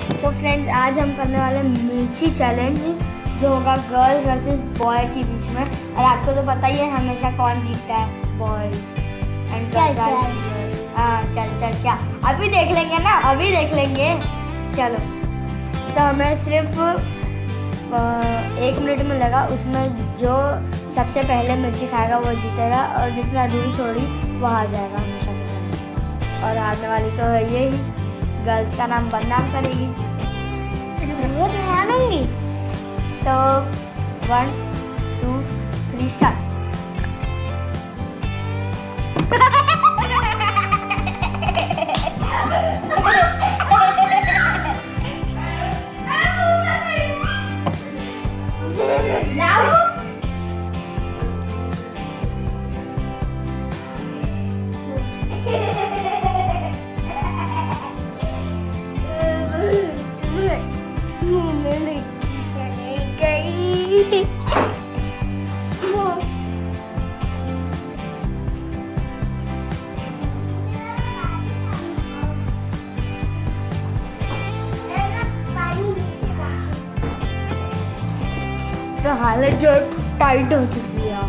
तो फ्रेंड्स आज हम करने वाले मिर्ची चैलेंज जो होगा गर्ल वर्सेस बॉय के बीच में। और आपको तो पता ही है हमेशा कौन जीतता है, बॉयज एंड हाँ चल क्या अभी देख लेंगे ना, अभी देख लेंगे। चलो तो हमें सिर्फ 1 मिनट में लगा, उसमें जो सबसे पहले मिर्ची खाएगा वो जीतेगा और जिसने अधूरी छोड़ी वो हार जाएगा हमेशा के लिए। और हारने वाली तो है ये ही, गर्ल्स का नाम बदनाम करेगी। तो 1 2 3 स्टार्ट। तो हालत जो टाइट हो चुकी है।